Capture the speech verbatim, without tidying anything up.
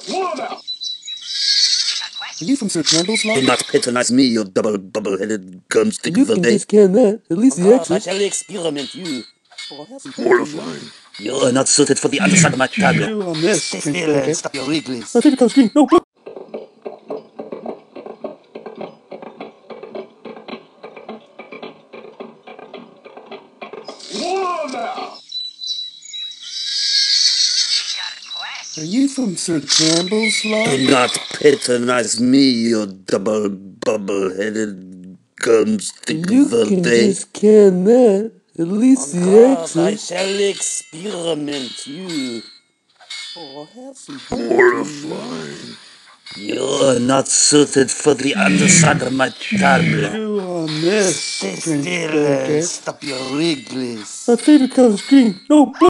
Are you from Sir Campbell's Law? Do not patronize me, you double bubble-headed gumstick You of a can day. discount that. At least the I exit. shall experiment you. Horrifying. You are not suited for the underside of my tongue. You on this. Stay still and stop your wriggles. My favorite color screen. No, blue. Are you from Sir Campbell's Law? Do not patronize me, you double bubble-headed gumstick You of a can day. discount that. At least the I exit. shall experiment you. Horrifying. You are not suited for the underside of my tongue. You on this. Stay still and stop your wriggles. My favorite color screen. No, blue.